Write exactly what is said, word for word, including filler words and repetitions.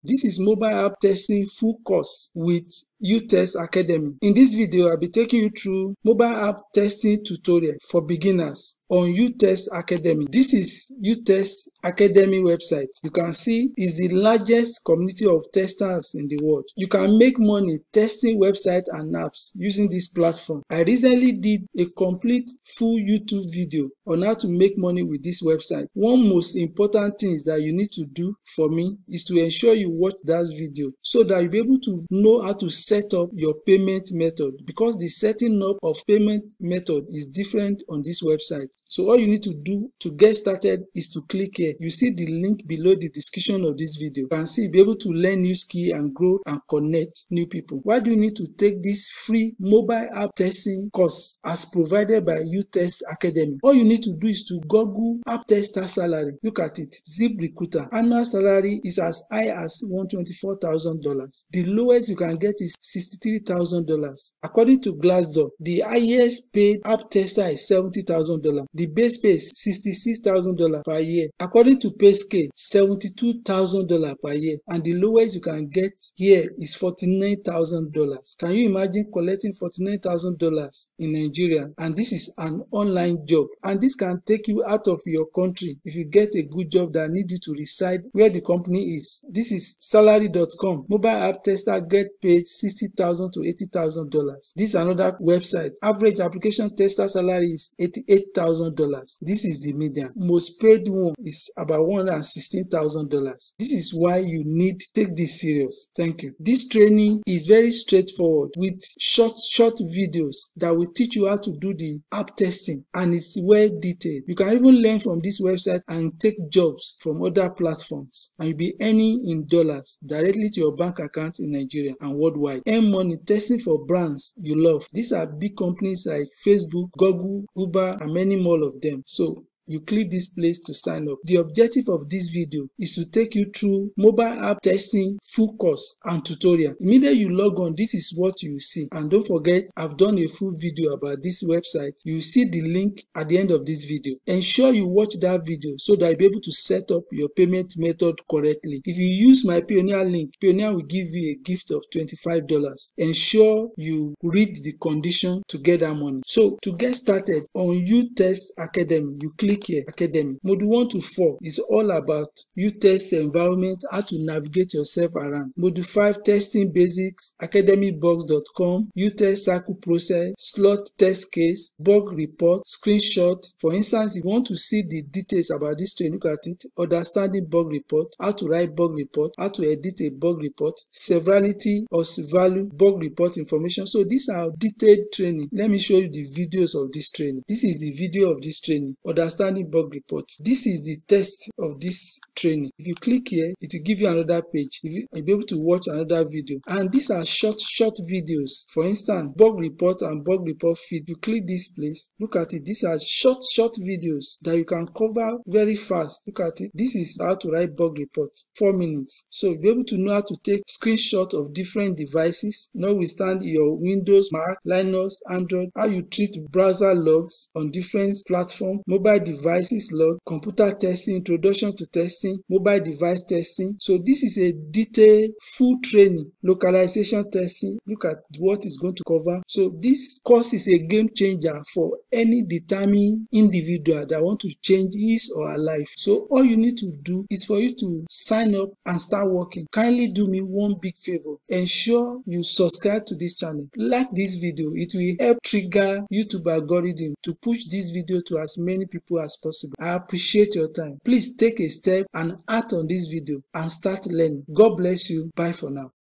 This is mobile app testing full course with UTest Academy. In this video, I'll be taking you through mobile app testing tutorial for beginners on UTest Academy. This is UTest Academy website. You can see it's the largest community of testers in the world. You can make money testing websites and apps using this platform. I recently did a complete full YouTube video on how to make money with this website. One most important thing that you need to do for me is to ensure you watch that video so that you'll be able to know how to set up your payment method, because the setting up of payment method is different on this website. So all you need to do to get started is to click here. You see the link below the description of this video. You can see you'll be able to learn new skills and grow and connect new people. Why do you need to take this free mobile app testing course as provided by UTest Academy? All you need to do is to Google app tester salary. Look at it. ZipRecruiter. Annual salary is as high as one hundred twenty-four thousand dollars. The lowest you can get is sixty-three thousand dollars. According to Glassdoor, the highest paid app tester is seventy thousand dollars. The base pay is sixty-six thousand dollars per year. According to PayScale, seventy-two thousand dollars per year. And the lowest you can get here is forty-nine thousand dollars. Can you imagine collecting forty-nine thousand dollars in Nigeria? And this is an online job. And this can take you out of your country if you get a good job that needs you to reside where the company is. This is salary dot com. Mobile app tester get paid sixty thousand to eighty thousand dollars. This is another website. Average application tester salary is eighty-eight thousand dollars. This is the median. Most paid one is about one hundred sixteen thousand dollars. This is why you need to take this serious. Thank you. This training is very straightforward with short, short videos that will teach you how to do the app testing, and it's well detailed. You can even learn from this website and take jobs from other platforms, and you'll be earning in dollars directly to your bank account in Nigeria and worldwide. Earn money testing for brands you love. These are big companies like Facebook, Google, Uber, and many more of them. So you click this place to sign up. The objective of this video is to take you through mobile app testing full course and tutorial. Immediately you log on, this is what you see. And don't forget, I've done a full video about this website. You see the link at the end of this video. Ensure you watch that video so that you'll be able to set up your payment method correctly. If you use my Pioneer link, Pioneer will give you a gift of twenty-five dollars. Ensure you read the condition to get that money. So to get started on UTest Academy, you click here, Academy. Module one to four is all about UTest environment, how to navigate yourself around. Module five, testing basics, academy box dot com, UTest cycle process, slot test case, bug report, screenshot. For instance, if you want to see the details about this training, look at it. Understanding bug report, how to write bug report, how to edit a bug report, severalty or value bug report information. So these are detailed training. Let me show you the videos of this training. This is the video of this training. Understand bug report. This is the test of this training. If you click here, it will give you another page. If you, you'll be able to watch another video. And these are short, short videos. For instance, bug report and bug report feed. You click this place, look at it. These are short, short videos that you can cover very fast. Look at it. This is how to write bug report. Four minutes. So you'll be able to know how to take screenshots of different devices, notwithstanding your Windows, Mac, Linux, Android, how you treat browser logs on different platforms, mobile devices, devices log, computer testing, introduction to testing, mobile device testing. So this is a detailed full training. Localization testing, look at what it's going to cover. So this course is a game changer for any determined individual that want to change his or her life. So all you need to do is for you to sign up and start working. Kindly do me one big favor. Ensure you subscribe to this channel. Like this video. It will help trigger YouTube algorithm to push this video to as many people as possible. I appreciate your time. Please take a step and act on this video and start learning. God bless you. Bye for now.